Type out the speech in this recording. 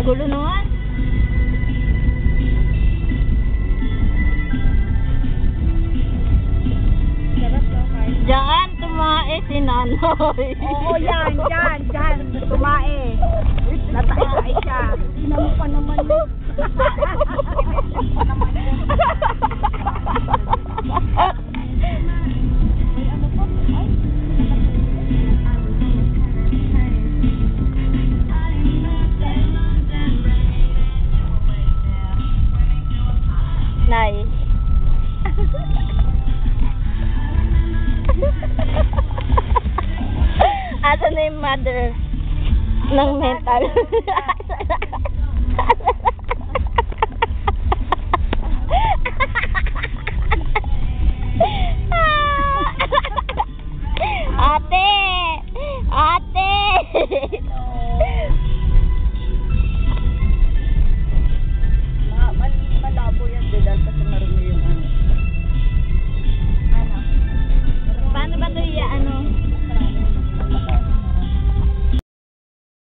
Gulo naman. Diyan, tumae si Nanoy. Oo, yan. Tumae. Natay siya. Tingnan mo pa naman yun. Nay. Asa na yung mother ng mental?